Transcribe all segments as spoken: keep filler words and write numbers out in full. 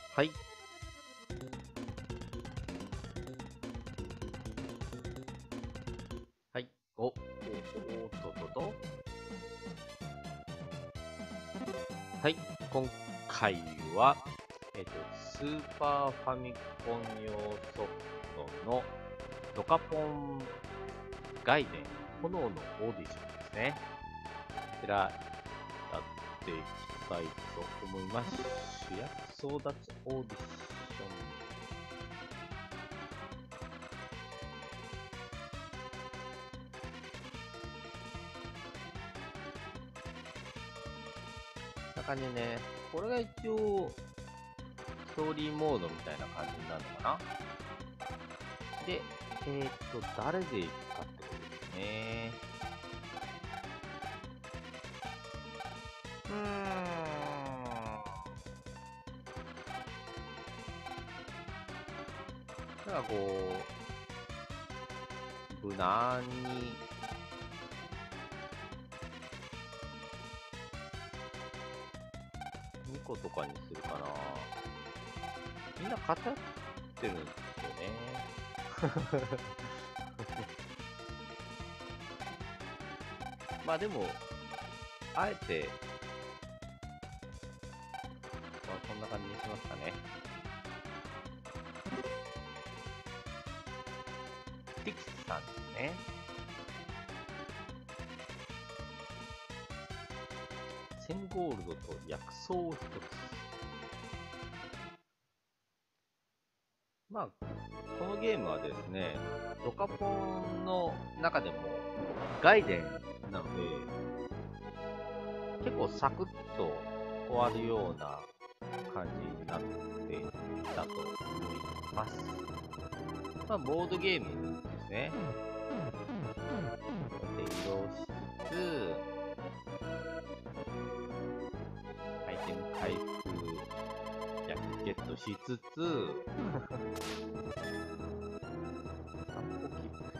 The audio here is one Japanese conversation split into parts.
はい。はい。お、お、お、おっとっとと。はい。今回は、えっと、スーパーファミコン用ソフトのドカポンガイデン炎のオーディションですね。こちら、やっていきたいと思います。主役争奪オーディション。中にね、これが一応、ストーリーモードみたいな感じになるのかな。で、えー、っと、誰で行くかってことですね。うーん。なんかこう、無難に、にことかにするかな。みんな偏ってるんですよね。まあでも、あえて、まあ、こんな感じにしますかね。ティクスさんですね。せんゴールドと薬草をひとつ。まあ、このゲームはですね、ドカポンの中でもガイデンなので、結構サクッと終わるような感じになっていたと思います。まあ、ボードゲームですね。こうやって移動しつつ、アイテム回復、薬ゲットしつつ、散歩気分。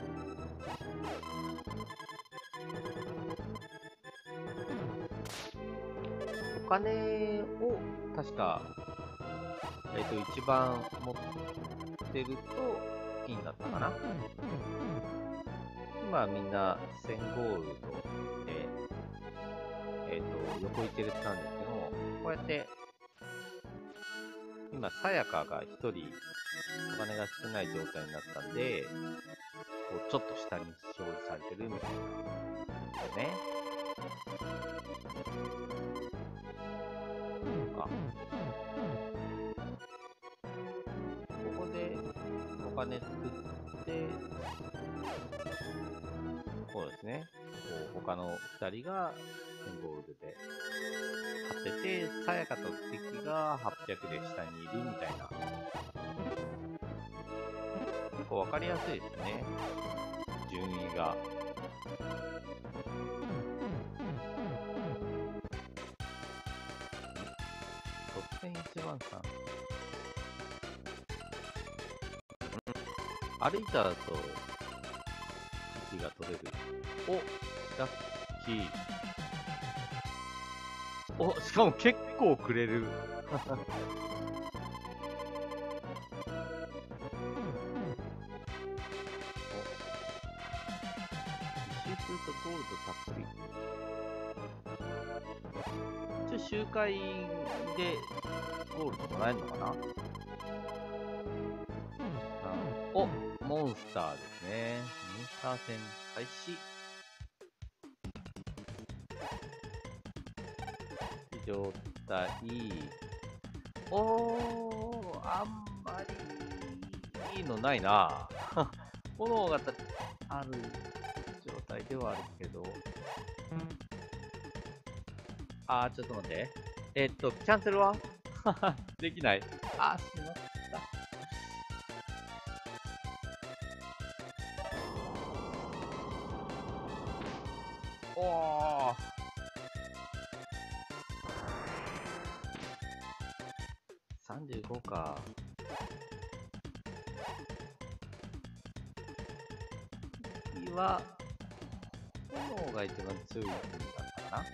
お金を確か、えっと、一番持ってるといいんだったかな。今みんなせんゴールドで、えっと、横行けるってたんですけども、こうやって、今、さやかが一人、お金が少ない状態になったんで、こうちょっと下に表示されてるみたいなですね。あ、ここでお金作って、こうですね。こう他のふたりがせんゴールドで張ってて、さやかと敵がはっぴゃくで下にいるみたいな。結構わかりやすいですね。順位が。得点いちばんさん。歩いた後、時が取れる。お、ラッキー。お、しかも結構くれる。一周するとゴールドたっぷり。一応周回でゴールドもらえるのかな。お、モンスターですね。モンスター戦開始。状態。おー、あんまりいいのないな。炎がある状態ではあるけど。あー、ちょっと待って。えっと、キャンセルはできない。あー、しまった。おー。さんじゅうごか。次は、炎が一番強いんだったかな。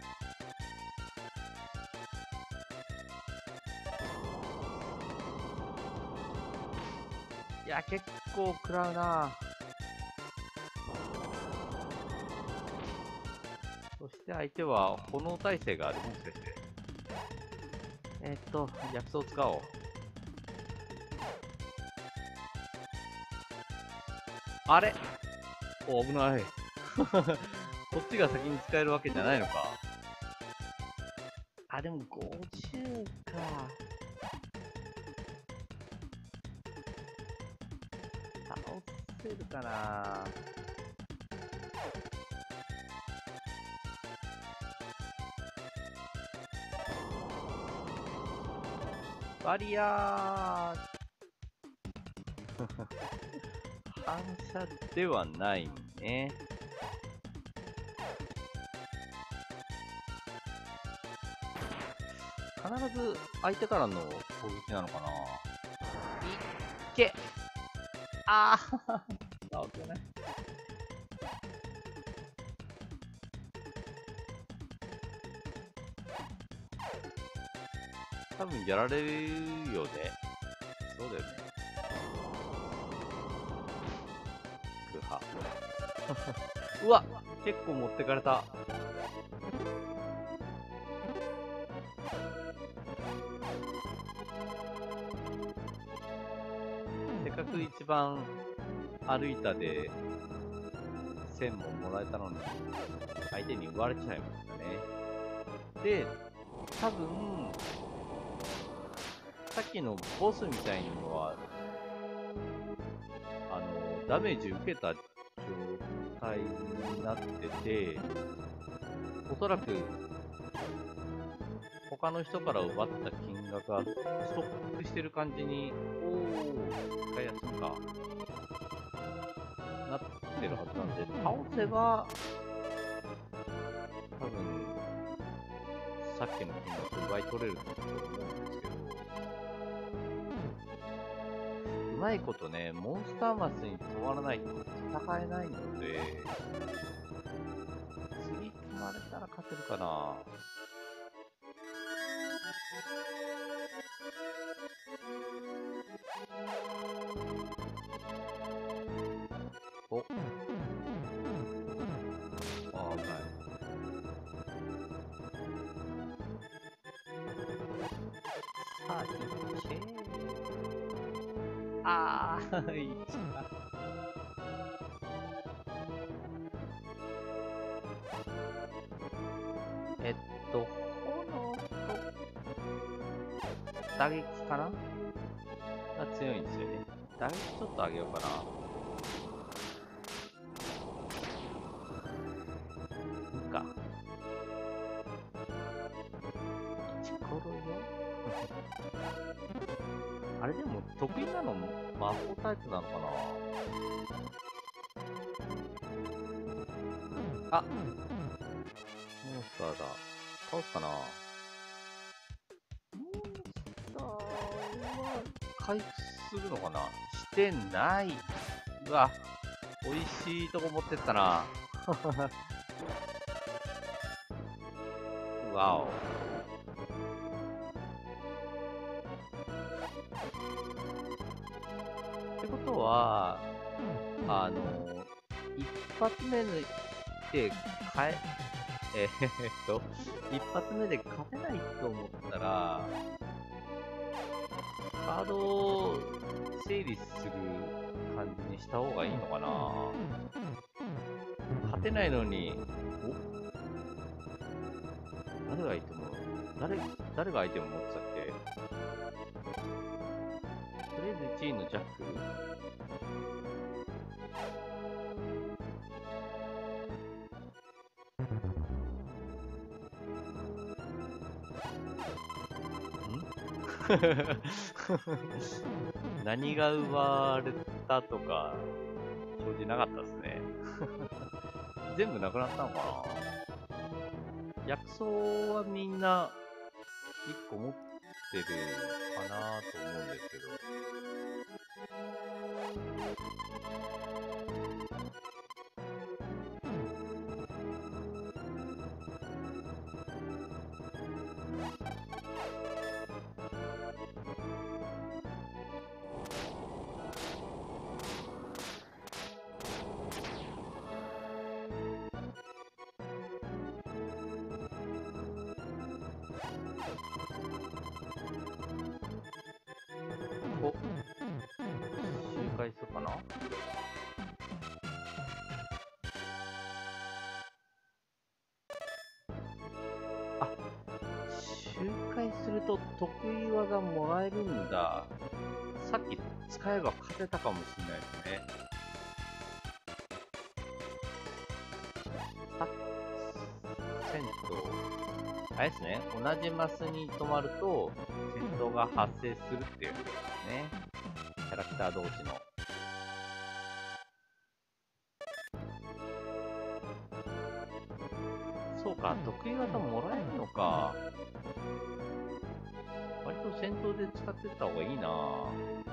いや、結構食らうな。そして相手は炎耐性がある。もしかして。えーっと、薬草を使おう。あれお、危ない。こっちが先に使えるわけじゃないのか。あ、でもごじゅうか。倒せるかな。バリアー反射ではないね。必ず相手からの攻撃なのかな。いっけああ倒せない。多分やられるよね。そうだよね。クハ。うわ結構持ってかれた。せっかく一番歩いたでせんももらえたのに相手に奪われちゃいましたね。で、多分さっきのボスみたいなのはあのダメージ受けた状態になってて、おそらく他の人から奪った金額がストックしてる感じに、おお、使いやすいかなってるはずなんで、倒せば多分さっきの金額奪い取れると思うんですけど、うまいことね、モンスターマスに止まらないと戦えないので、次止まれたら勝てるかな。お、あ、危ない。さあ、いっけー。あー、いっちゃった。えっと、炎と打撃かなが強いんですよね。打撃ちょっと上げようかな。いいか。イチコロよ。あれでも得意なの魔法タイプなのかな。あ、モンスターだ。倒すかな。モンスターは回復するのかな。してない。うわ、美味しいとこ持ってったな。わお。ってことは、あの、一発目でかえ、えー、っと、一発目で勝てないと思ったら、カードを整理する感じにした方がいいのかな。勝てないのに、お誰が相手も、誰、誰が相手も持ってたっけ。とりあえずいちいのジャック。何が奪われたとか表示なかったですね。全部なくなったのかな。薬草はみんないっこ持ってるかなと思うんですけど。 お、周回するかな。あ、周回すると得意技もらえるんだ。さっき使えば勝てたかもしれないですね。あ、戦闘。あれですね。同じマスに止まると戦闘が発生するっていうんですね。キャラクター同士の。そうか、得意技もらえるのか。割と戦闘で使ってった方がいいなぁ。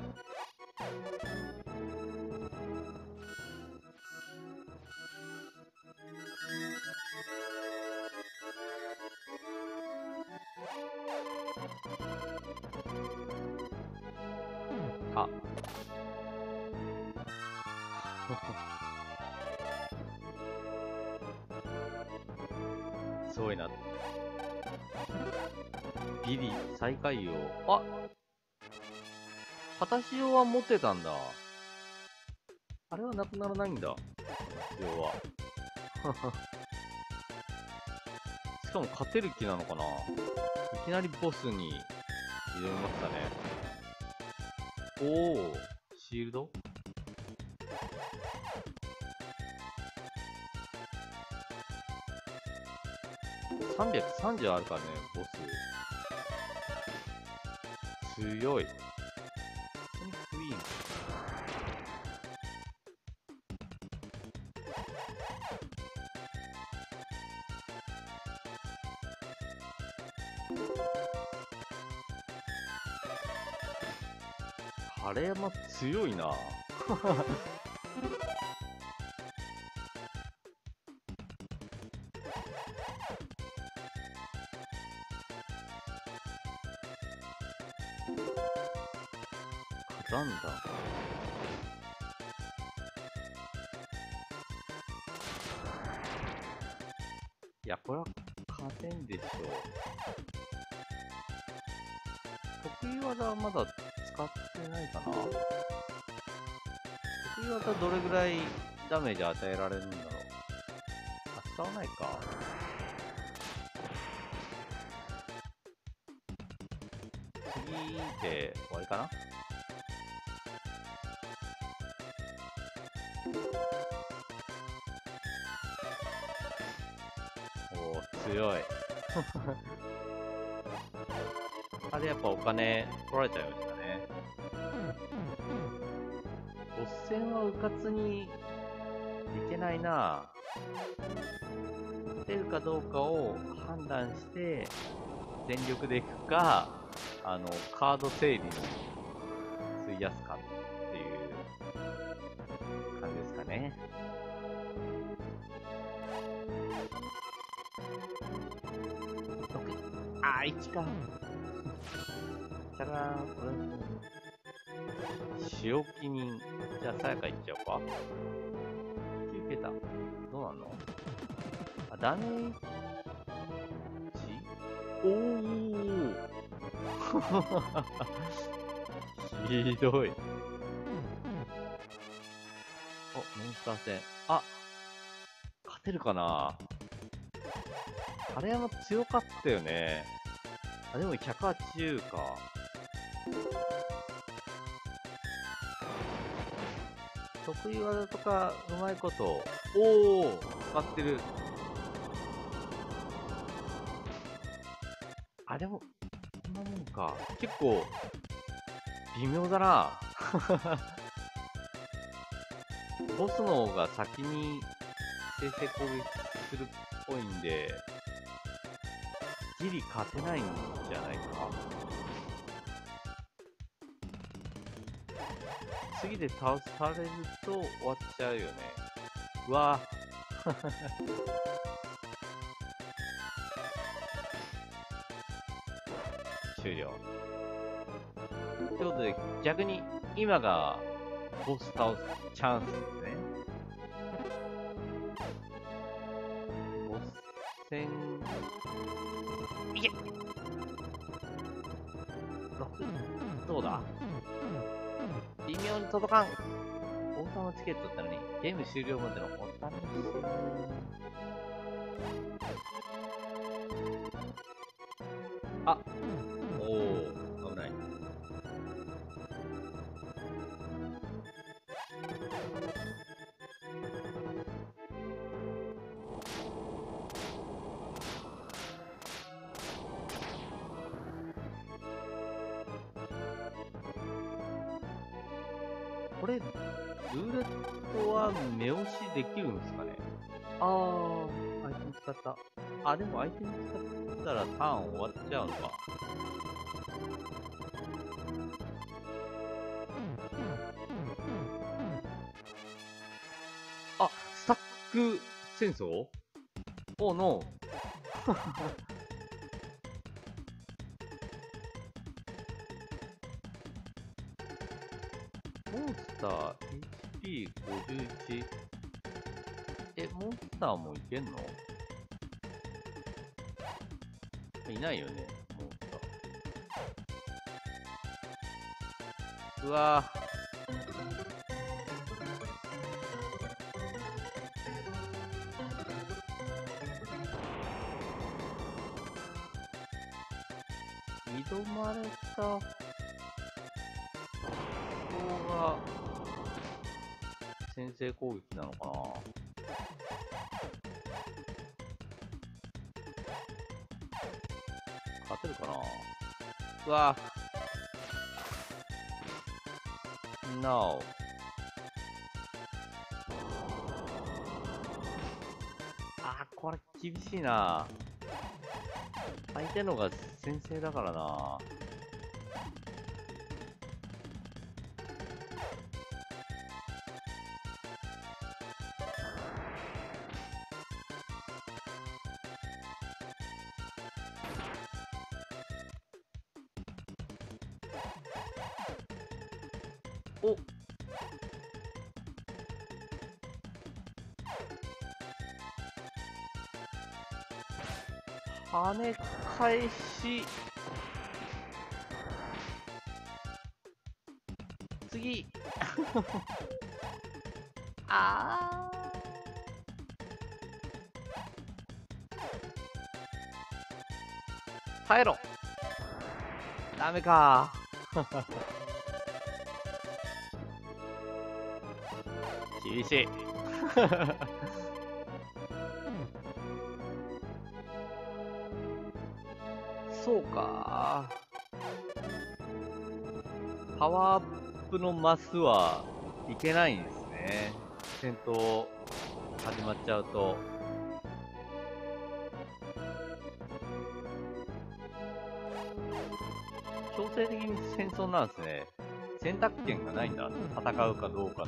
あすごいな。ビリ最下位を。あ、片潮は持ってたんだ。あれはなくならないんだ。必要は。しかも勝てる気なのかな。いきなりボスに挑みましたね。おお、シールドさんびゃくさんじゅうあるからね、ボス。強い。ソニックウィング。晴山強いな。火山だ。いや、これは勝てんでしょう。得意技はまだ使ってないかな。得意技どれぐらいダメージ与えられるんだろう。あ、使わないか。次で終わりかな。おお、強い。あれやっぱお金取られちゃいましたね。ボス戦はうかつにいけないな。勝てるかどうかを判断して全力でいくか、あのカード整理に費やすかっていう感じですかね。あー、いちか。じゃらーん、これ、仕置き人。じゃあ、さやかいっちゃおうか。きゅうけた。どうなんの？あ、ダメージおーひどい。お、モンスター戦。あ、勝てるかな。晴山強かったよね。あ、でもひゃくはちじゅうか。得意技とかうまいこと。おお、使ってる。あ、でも、こんなもんか。結構、微妙だな。ボスの方が先に先制攻撃するっぽいんで、ギリ勝てないんじゃないか。次で倒されると終わっちゃうよね。うわぁ。終了。ということで、逆に今がボス倒すチャンスですね。ボス戦、いけ届かん。王様チケットってのに、ゲーム終了までのお試し。あ、おお、危ない。これ、ルーレットは目押しできるんですかね。あー、アイテム使った。あ、でもアイテム使ったらターン終わっちゃうのか。あ、スタック戦争おのモンスター エイチピーごじゅういち。え、モンスターもいけんの？いないよね、モンスター。うわぁ。挑まれた方が先制攻撃なのかな。勝てるかな。うわぁ No。 あー、これ厳しいな。相手のが先制だからな。お、跳ね返し。次あー、耐えろ。ダメか厳しいそうか。パワーアップのマスはいけないんですね。戦闘始まっちゃうと。強制的に戦争なんですね。選択権がないんだ。戦うかどうかの。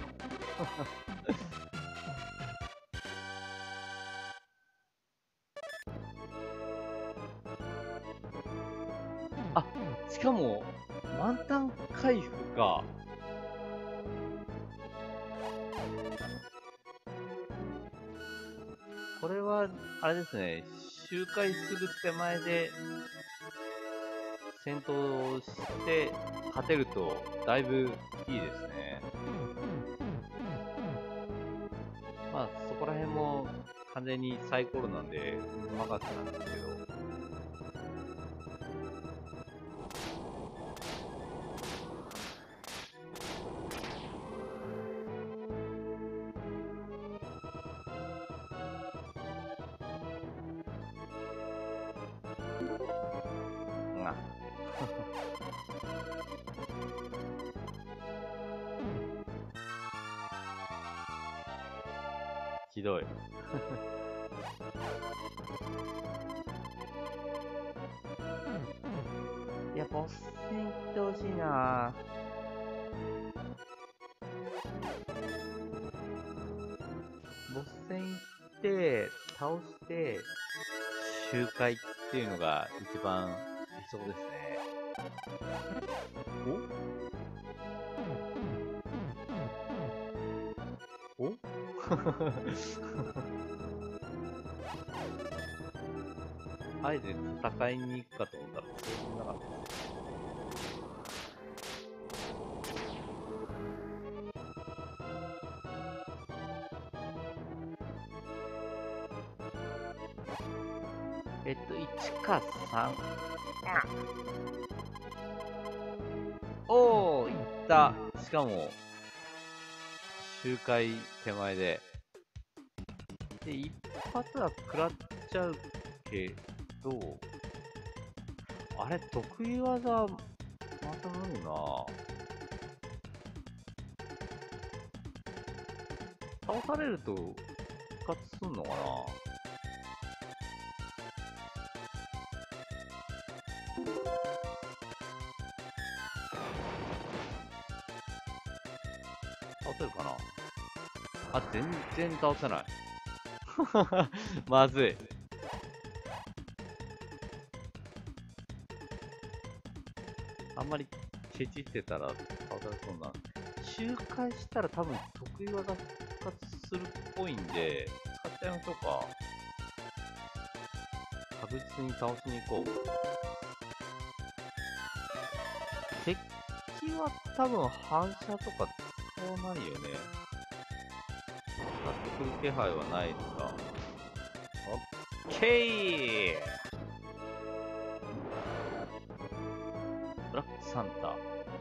あ、しかも、満タン回復か。これは、あれですね、周回する手前で、戦闘して勝てると、だいぶいいですね。まあ、そこら辺も完全にサイコロなんで、うまかったんですけど。あひどい。いや、ボス戦行ってほしいな。ボス戦行って、倒して、周回っていうのが一番理想ですね。おおあえて戦いに行くかと思ったら、そうなかった。 っと、いちかさん。おー、いった。しかも、周回手前で。で、一発は食らっちゃうけど、あれ、得意技、またあるな。倒されると復活すんのかな。倒せるかな。あ、全然倒せない。まずい。あんまりケチってたら倒されそうな。周回したら多分得意技復活するっぽいんで、使っちゃいましょうか。確実に倒しに行こう。敵は多分反射とか使わないよね。使ってくる気配はないですか。オッケー。ブラックサンタ。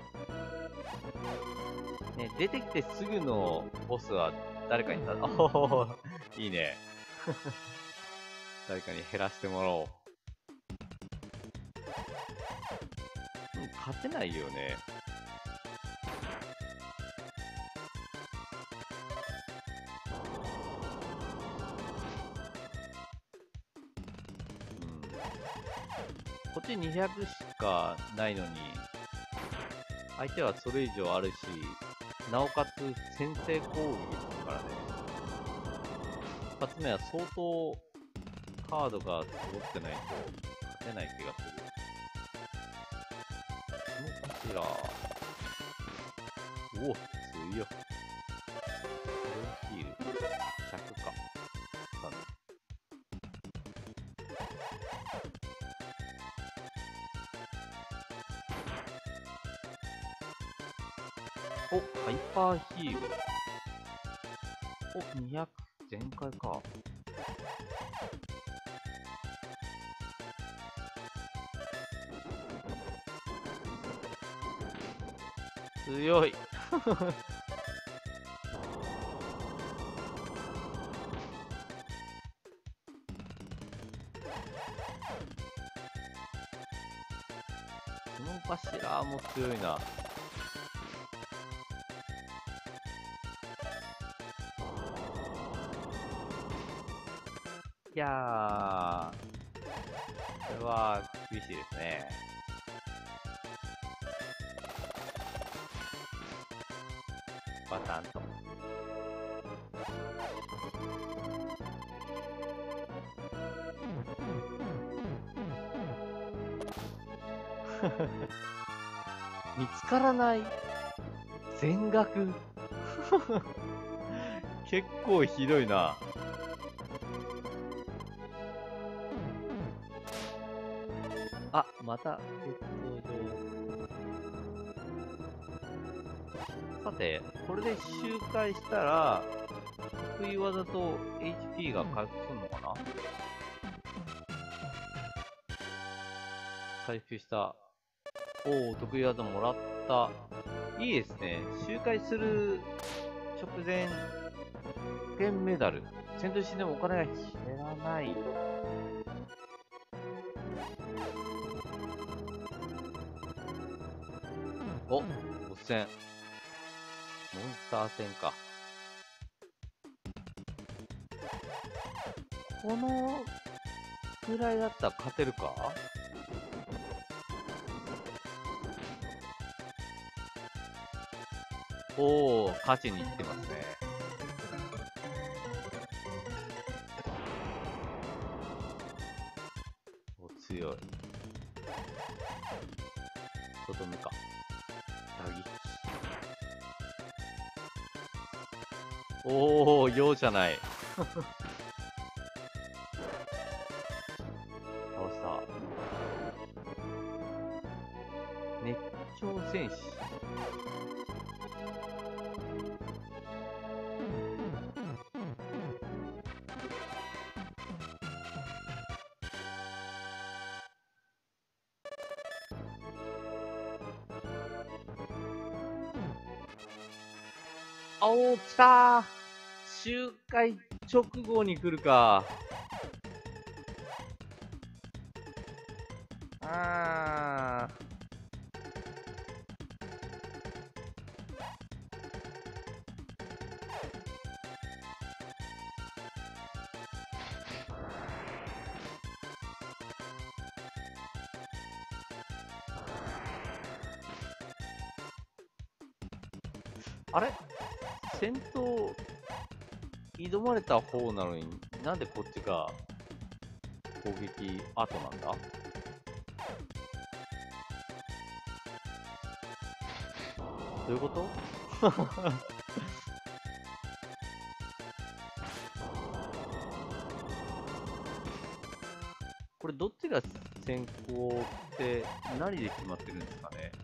ね、出てきてすぐのボスは誰かにた、おお、いいね。誰かに減らしてもらおう。うん、勝てないよね。うん。こっちにひゃくしかないのに、相手はそれ以上あるし、なおかつ先制攻撃ですからね。一発目は相当カードが揃ってないと勝てない気がする。その頭。おお、強い。ヒール。ひゃくか。さんお、ハイパーヒール。お、にひゃく全開か。強い。その柱も強いな。いやー、これは厳しいですね。バタンと。見つからない全額。結構ひどいな。あ、また別登場。さて、これで周回したら、得意技と エイチピー が回復するのかな。回復した。おお、得意技もらった。いいですね。周回する直前、保険メダル。戦闘してでもお金が減らない。お、ボス戦。モンスター戦か。このくらいだったら勝てるか。おお、勝ちにいってますね。お、強い。外目か。打撃。おお、容赦ない。倒した。熱狂戦士。 おー、来たー。周回直後に来るか。あー。あれ戦闘、挑まれた方なのになんでこっちが攻撃後なんだ。どういうこと？これどっちが先行って何で決まってるんですかね。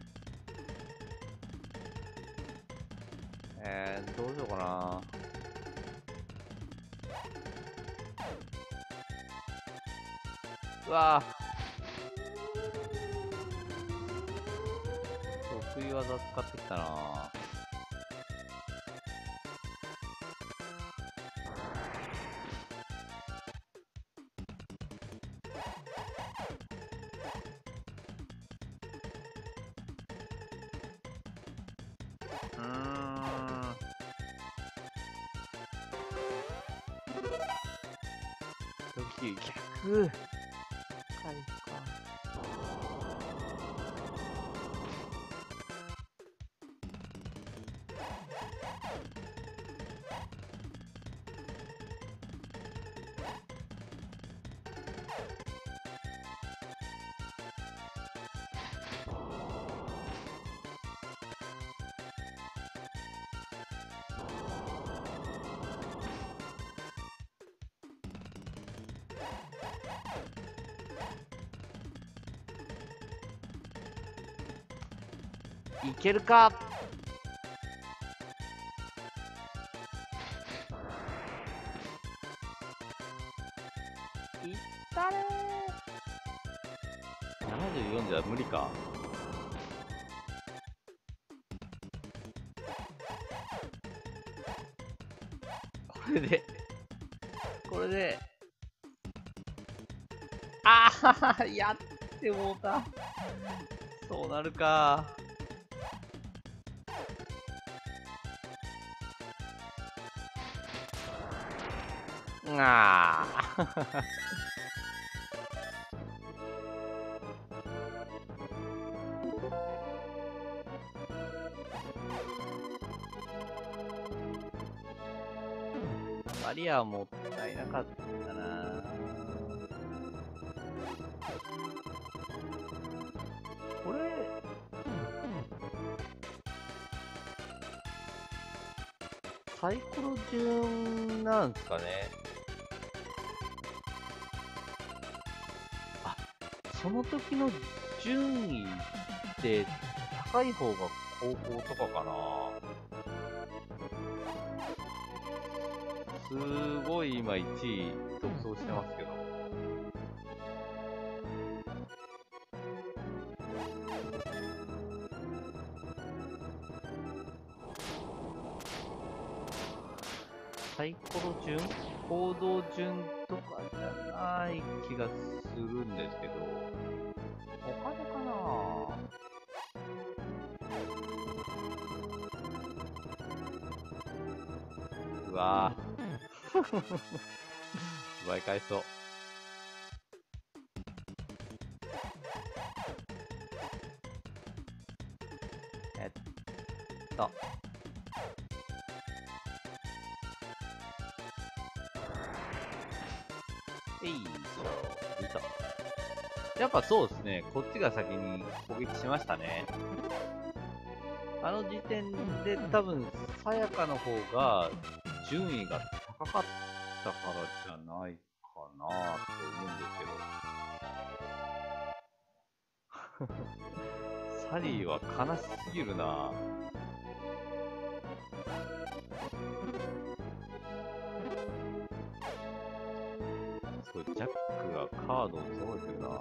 えー、どうしようかな。うわぁ、得意技使ってきたな。うーん。時逆。かいか。いけるか。いったねー。ななじゅうよんじゃ無理か。これで、これで、ああ、やってもうた。そうなるか。ああ。バリアもったいなかったな。これ、サイコロ順なんですかね。あ、その時の順位って高い方が高校とかかな。すごい今いちい独走してますけど。サイコロ順行動順とかじゃない気がするんですけど、お金かな。うわぁ。奪い返そう。えっと。えいしょ。いと。やっぱそうですね。こっちが先に攻撃しましたね。あの時点で多分、さやかの方が順位が高かったからじゃないかなと思うんですけど。サリーは悲しすぎるな。すごい、ジャックがカードを揃えてるな。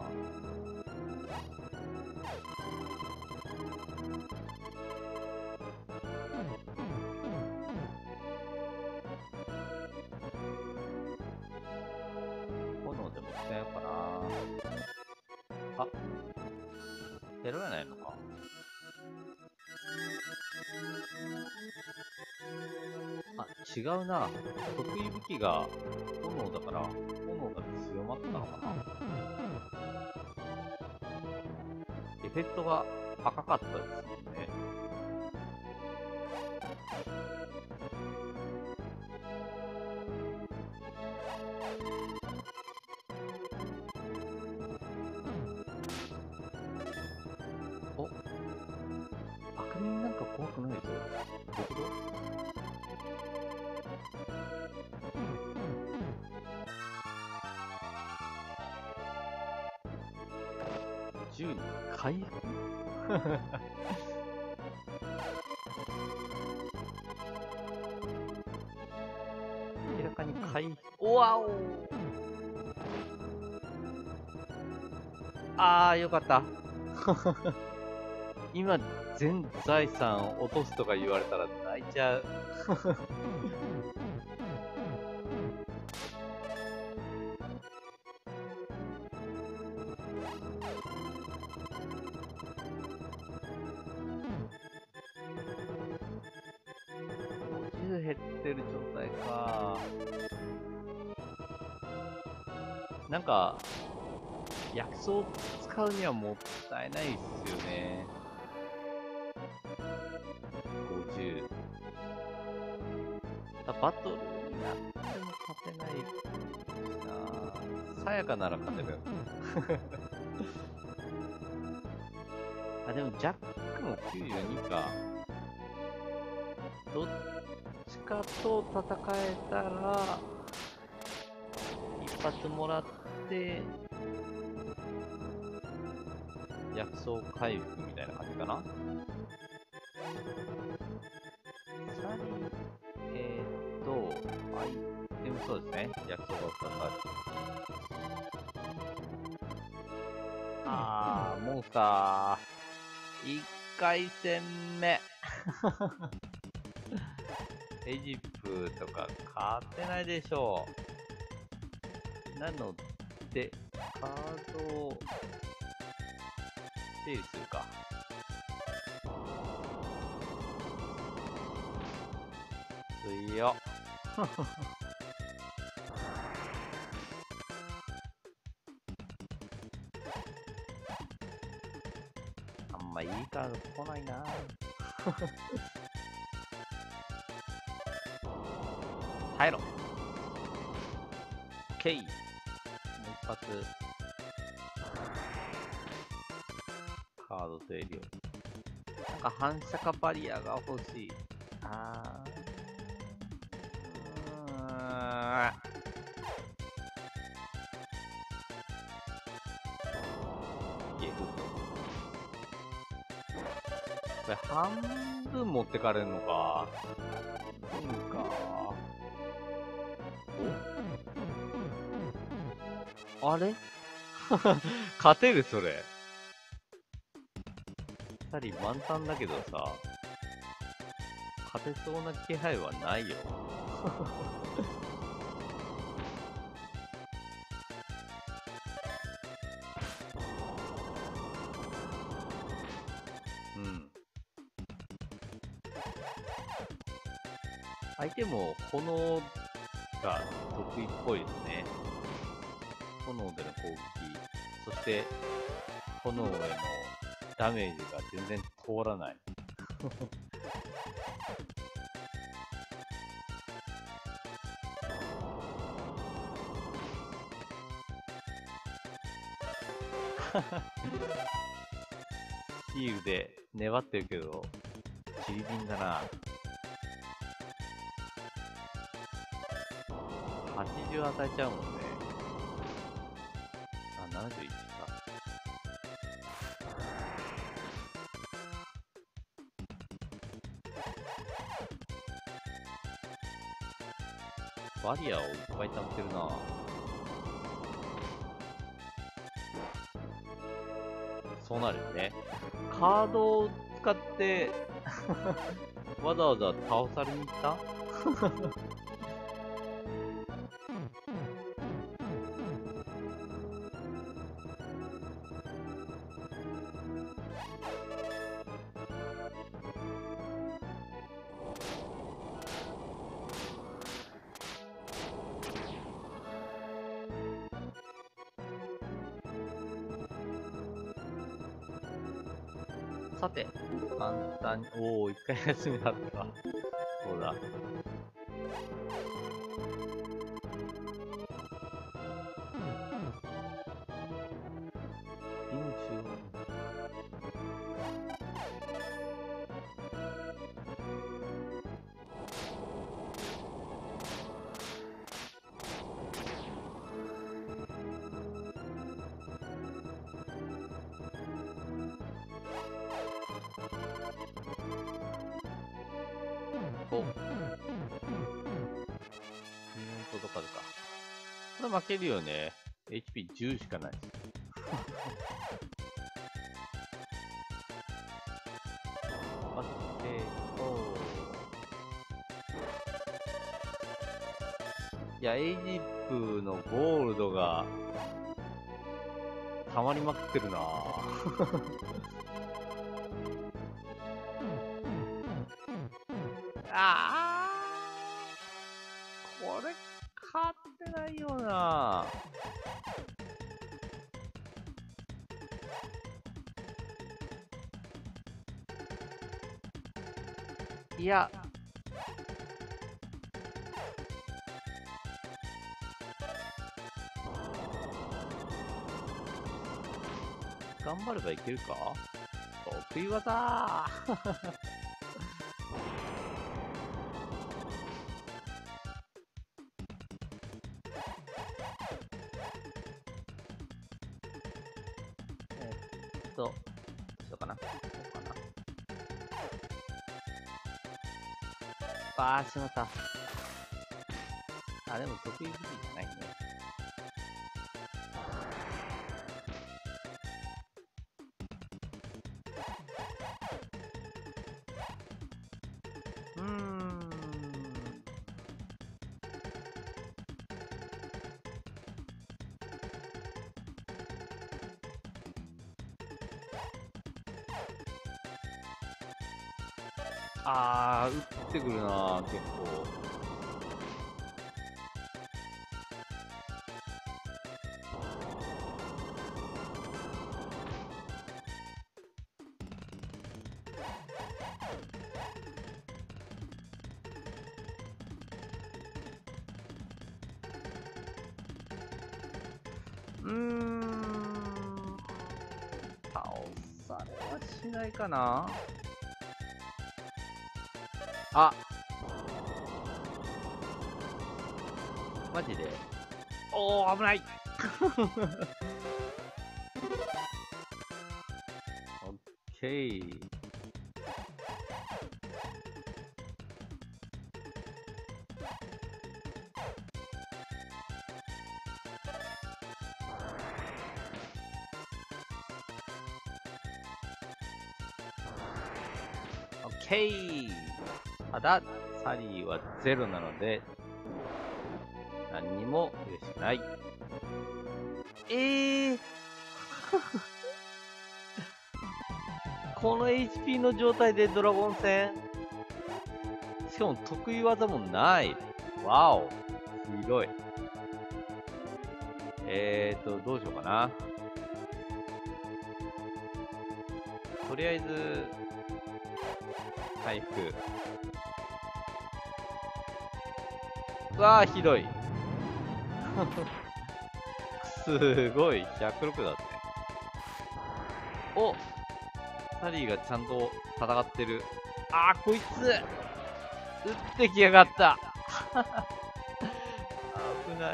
ゼロやないのか。あ、違うな。得意武器が炎だから、炎が強まったのかな。エフェクトが赤かったですもんね。お、悪人なんか怖くないぞ。どういうこと？銃回復明らかに回復。おわおあー、よかった。今、全財産落とすとか言われたら泣いちゃう。ごじゅう減ってる状態か。なんか、薬草使うにはもったいないっすよね。ごじゅう。バトルになっても勝てないしな。さやかなら勝てる。あ、でもジャックもきゅうじゅうにか。どっちかと戦えたら、一発もらって、薬草回復みたいな感じかな。さり、えーっと、アイテムそうですね。薬草がふたつある。あー、モンスター。いっかい戦目。エジプトとか勝てないでしょう。なので、カードを整理するか。強っ。あんまいいカード来ないな。耐えろ。オッケー。もう一発。カード整理を。なんか反射化バリアが欲しい。あー。うーん。ゲフト。これ半分持ってかれるのか。うんか。おあれ勝てるそれ。二人満タンだけどさ、勝てそうな気配はないよ。うん。相手も炎が得意っぽいですね。炎での攻撃、そして炎へのダメージが全然通らない。シールで粘ってるけど、ちりびんだな。はちじゅう与えちゃうもんね。あ、ななじゅういちか。バリアをいっぱい溜めてるな。そうなるよね。カードを使ってわざわざ倒されに行ったさて、簡単に、おー、一回休みだった。そうだ。お、フロントとかか。これ負けるよね。エイチピーじゅう しかない。待って、おー。いや、エイジップのゴールドが、溜まりまくってるなぁ。あー、これ、勝ってないよなぁ。いや、頑張ればいけるか？得意技えっと、どうしようかな。こうかな。あー、しまった。あ、でも得意武器じゃないね。うーん。あー、打ってくるな結構。うーん。倒されはしないかな。あ、マジで。おー、危ないオッケー。オッケー。ただ、サリーはゼロなので、何にも嬉しくない。えーこの エイチピー の状態でドラゴン戦しかも得意技もない。わお。ひどい。えーと、どうしようかな。とりあえず、回復。うわー、ひどい。すごい。ひゃくろくだって。お、サリーがちゃんと戦ってる。あー、こいつ撃ってきやがった危ない。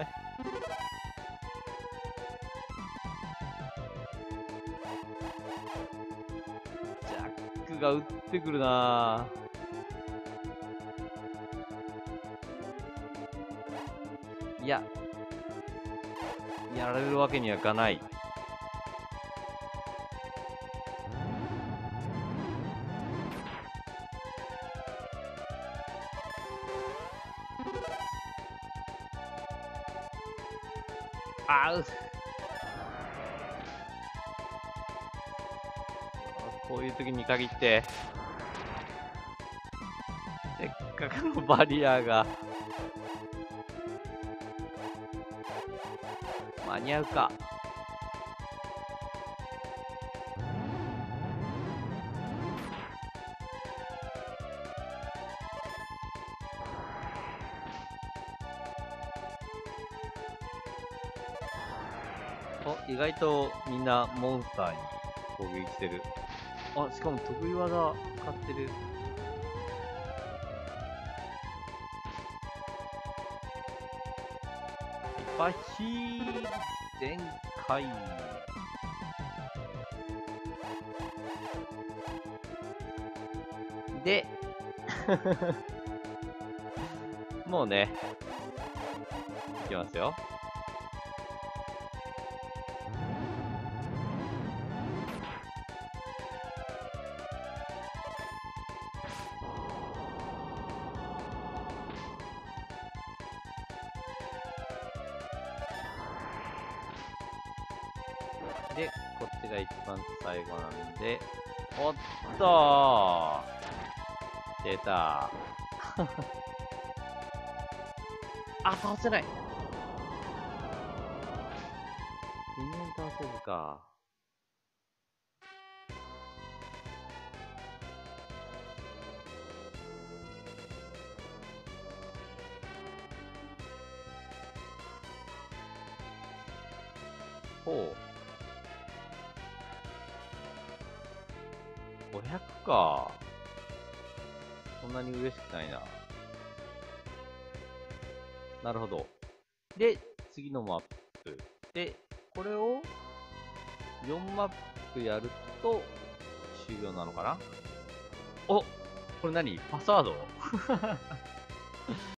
ジャックが撃ってくるなぁ。いや、やられるわけにはいかない。あうこういう時に限ってせっかくのバリアが間に合うか。 お、意外とみんなモンスターに攻撃してる。あ、しかも得意技使ってる。バヒー全開。で、もうね、いきますよ。で、こっちが一番最後なんで、おっとー出たあ、倒せない全然倒せずか。ほう。ごひゃくか。そんなに嬉しくないな。なるほど。で、次のマップ。で、これをよんマップやると終了なのかな。お、これ何パスワード